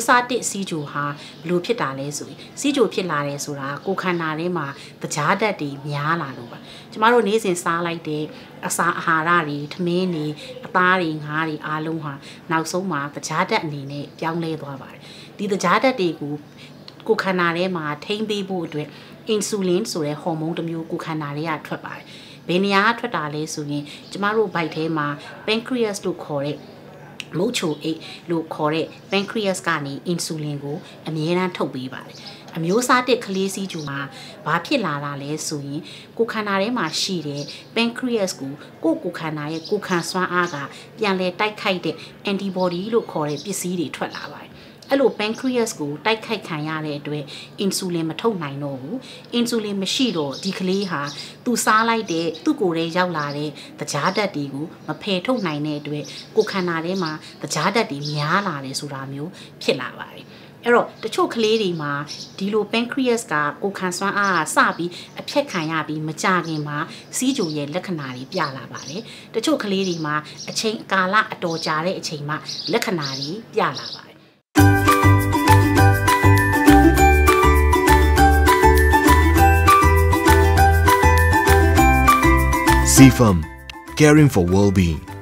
စားတစ်စီးဂျူဟာဘလို့ဖြစ်တာလဲဆိုရင်စီးဂျူဖြစ်လာတယ်ဆိုတာကိုခန္ဓာထဲမှာတကြားဓာတ်တွေများလာလို့ပါကျမတို့နေ့စဉ်စားလိုက်တဲ့အစာအာဟာရတွေထမင်းတွေအသားတွေငါးတွေအားလုံးဟာနောက်ဆုံးမှာတကြားဓာတ်အနေနဲ့ပြောင်းလဲသွားပါတယ်ဒီတကြားဓာတ်တွေကိုကိုခန္ဓာထဲမှာထိန်းပေးဖို့အတွက်အင်ဆူလင်ဆိုတဲ့ဟော်မုန်းတစ်မျိုးကိုခန္ဓာထဲကထွက်ပါတယ်ဘယ်နေရာထွက်တာလဲဆိုရင်ကျမတို့ဗိုက်ထဲမှာ pancreas လို့ခေါ်တဲ့မုတ်ချိုအိတ်လို့ခေါ်တဲ့ pancreas ကနေ insulin ကိုအမြဲတမ်းထုတ်ပေးပါတယ်အမျိုးအစားတစ်ကလေးစီးကျူမှာဘာဖြစ်လာတာလဲဆိုရင်ကိုခန္ဓာထဲမှာရှိတဲ့ pancreas ကိုခန္ဓာရဲ့ကိုခံစွမ်းအားကပြန်လဲတိုက်ခိုက်တဲ့ antibody လို့ခေါ်တဲ့ပစ္စည်းတွေထွက်လာပါတယ်အဲ့လို pancreas ကိုတိုက်ခိုက်ခံရတဲ့အတွက် insulin မထုတ်နိုင်တော့ဘူး insulin မရှိတော့ဒီကလေးဟာသူစားလိုက်တဲ့သူ့ကိုယ်ထဲရောက်လာတဲ့တကြားဓာတ်တွေကိုမဖယ်ထုတ်နိုင်တဲ့အတွက်ကိုခန္ဓာထဲမှာတကြားဓာတ်တွေများလာတယ်ဆိုတာမျိုးဖြစ်လာပါတယ်အဲ့တော့တချို့ကလေးတွေမှာဒီလို pancreas ကကိုခံစွမ်းအားစပြီးအဖြတ်ခံရပြီးမကြခင်မှာစီးကြိုရဲ့လက္ခဏာတွေပြလာပါတယ်တချို့ကလေးတွေမှာအချိန်ကာလအတော်ကြာတဲ့အချိန်မှာလက္ခဏာတွေပြလာပါတယ် CFAM, caring for well-being.